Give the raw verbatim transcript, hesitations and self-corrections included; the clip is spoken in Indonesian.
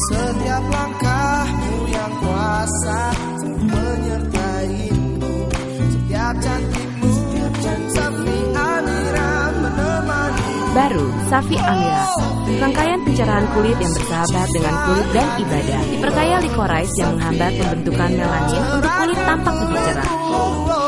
Setiap langkahmu yang kuasa menyertaimu. Setiap cantikmu, Safi Amira menemani. Baru Safi Amira, rangkaian pencerahan kulit yang bersahabat dengan kulit dan ibadah. Diperkaya licorice yang menghambat pembentukan melanin untuk kulit tampak lebih cerah.